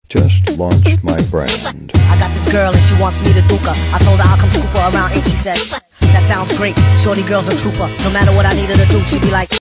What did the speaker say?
just launched my brand. I got this girl and she wants me to duke her. I told her I'll come scoop her around 8. She said, that sounds great. Shorty girl's a trooper. No matter what I need her to do, she be like